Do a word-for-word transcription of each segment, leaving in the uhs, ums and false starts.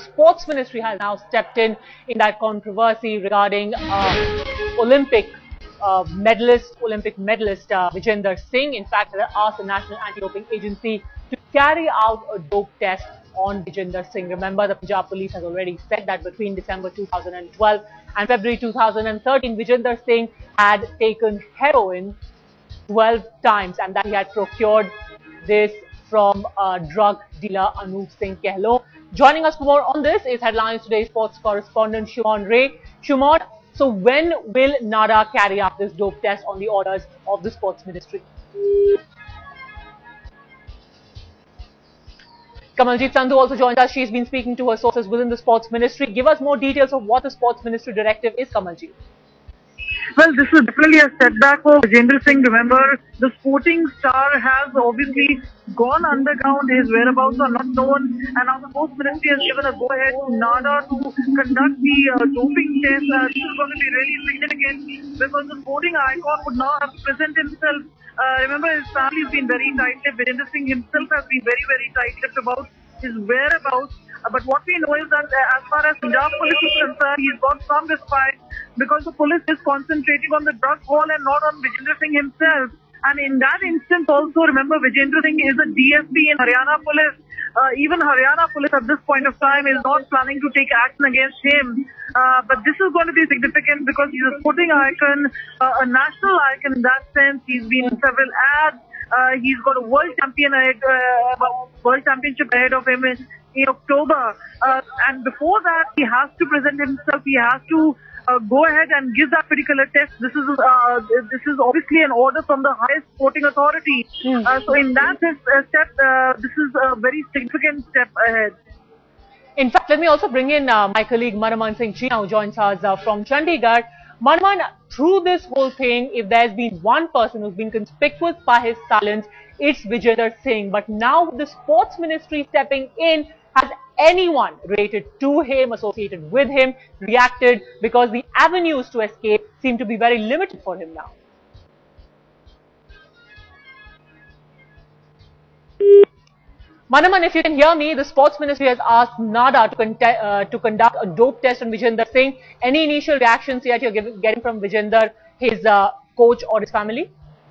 Sports Ministry has now stepped in in that controversy regarding uh, Olympic uh, medalist, Olympic medalist uh, Vijender Singh. In fact, they asked the National Anti-Doping Agency to carry out a dope test on Vijender Singh. Remember, the Punjab police has already said that between December two thousand twelve and February two thousand thirteen, Vijender Singh had taken heroin twelve times and that he had procured this from uh, drug dealer Anup Singh Kehlot. Joining us for more on this is Headlines Today sports correspondent Shumon Ray. Shumon, so when will NADA carry out this dope test on the orders of the Sports Ministry? Kamaljeet Sandhu also joins us. She's been speaking to her sources within the Sports Ministry. Give us more details of what the Sports Ministry directive is, Kamaljeet. Well, this is definitely a setback for Vijender Singh. Remember, the sporting star has obviously gone underground. His whereabouts are not known. And now the Sports Ministry has given a go-ahead to NADA to conduct the uh, doping test. Uh, this is going to be really significant because the sporting icon would now have to present himself. Uh, remember, his family has been very tight-lipped. Vijender Singh himself has been very, very tight-lipped about his whereabouts. Uh, but what we know is that uh, as far as Punjab police is concerned, he's got some respite because the police is concentrating on the drug haul and not on Vijender Singh himself. And in that instance also, remember, Vijender Singh is a D S P in Haryana police. Uh, even Haryana police at this point of time is not planning to take action against him. Uh, but this is going to be significant because he's a sporting icon, uh, a national icon in that sense. He's been in several ads. Uh, he's got a world champion ahead, uh, world championship ahead of him in, in October. Uh, and before that, he has to present himself. He has to uh, go ahead and give that particular test. This is uh, this is obviously an order from the highest sporting authority. Mm. Uh, so in that uh, step, uh, this is a very significant step ahead. In fact, let me also bring in uh, my colleague Manaman Singh China, who joins us uh, from Chandigarh. Manaman, through this whole thing, if there's been one person who's been conspicuous by his silence, it's Vijender Singh. But now the Sports Ministry stepping in, has anyone related to him, associated with him, reacted? Because the avenues to escape seem to be very limited for him now. Manaman, if you can hear me, the Sports Ministry has asked NADA to, uh, to conduct a dope test on Vijender Singh. Any initial reactions yet you're give, getting from Vijender, his uh, coach or his family?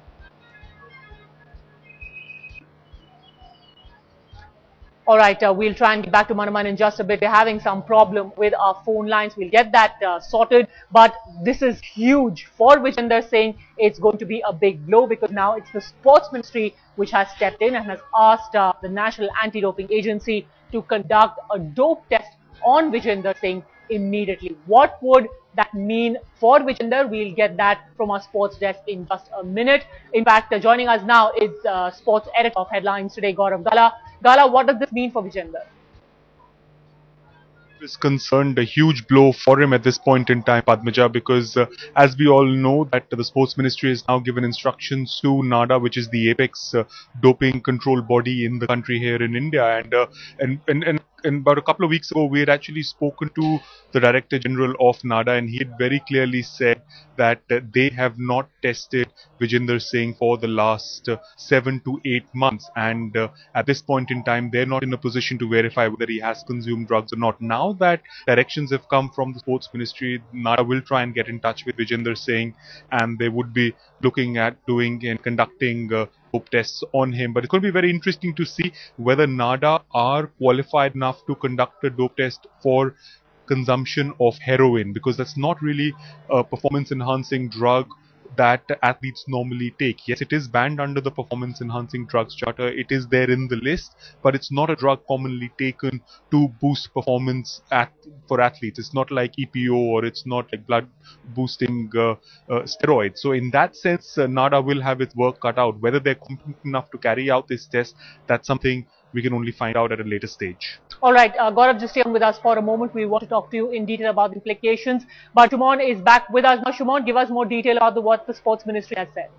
All right, uh, we'll try and get back to Manaman in just a bit. We're having some problem with our phone lines. We'll get that uh, sorted. But this is huge for Vijender Singh. It's going to be a big blow because now it's the Sports Ministry which has stepped in and has asked uh, the National Anti-Doping Agency to conduct a dope test on Vijender Singh immediately. What would that mean for Vijender? We'll get that from our sports desk in just a minute. In fact, uh, joining us now is uh, sports editor of Headlines Today, Gaurav Gala. Gala, what does this mean for Vijender? Is concerned a huge blow for him at this point in time, Padmaja, because uh, as we all know that uh, the Sports Ministry has now given instructions to NADA, which is the apex uh, doping control body in the country here in India, and uh, and, and and and about a couple of weeks ago we had actually spoken to the Director General of NADA, and he had very clearly said that uh, they have not tested Vijender Singh for the last uh, seven to eight months, and uh, at this point in time they're not in a position to verify whether he has consumed drugs or not. Now that directions have come from the Sports Ministry, NADA will try and get in touch with Vijender Singh, and they would be looking at doing and conducting uh, dope tests on him. But it's going to be very interesting to see whether NADA are qualified enough to conduct a dope test for consumption of heroin, because that's not really a performance enhancing drug that athletes normally take. Yes, it is banned under the Performance Enhancing Drugs Charter. It is there in the list, but it's not a drug commonly taken to boost performance at, for athletes. It's not like E P O, or it's not like blood boosting uh, uh, steroids. So in that sense, uh, NADA will have its work cut out. Whether they're competent enough to carry out this test, that's something we can only find out at a later stage. All right, uh, Gaurav, just stay on with us for a moment. We want to talk to you in detail about the implications. But Shumon is back with us now. Shumon, give us more detail about the, what the Sports Ministry has said.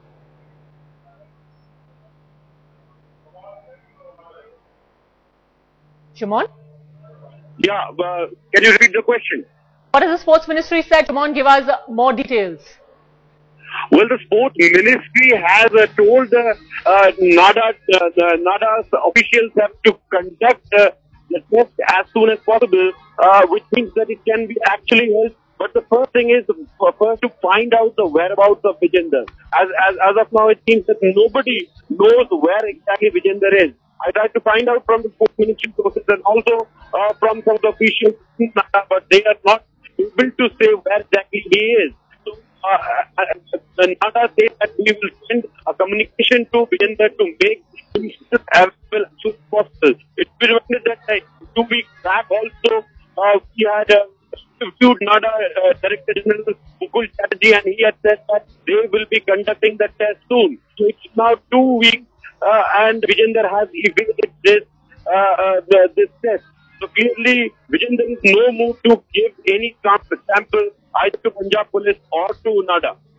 Shumon? Yeah, uh, can you repeat the question? What has the Sports Ministry said? Shumon, give us uh, more details. Well, the Sports Ministry has uh, told uh, uh, NADA, uh, the NADA's officials have to conduct uh, the test as soon as possible, uh, which means that it can be actually held. But the first thing is uh, first to find out the whereabouts of Vijender. As, as, as of now, it seems that nobody knows where exactly Vijender is. I tried to find out from the Sports Ministry sources and also uh, from some of the officials, but they are not able to say where exactly he is. So, uh, uh, Nada said that we will send a communication to Vijender to make him available as soon as possible. It will remember that uh, two weeks back also, uh, we had uh, interviewed Nada uh, Director General Mukul Chatterjee, and he had said that they will be conducting the test soon. So it's now two weeks. Uh, and Vijender has evaded this uh, uh, the, this test. So clearly, Vijender is no mood to give any sample either to Punjab Police or to Nada.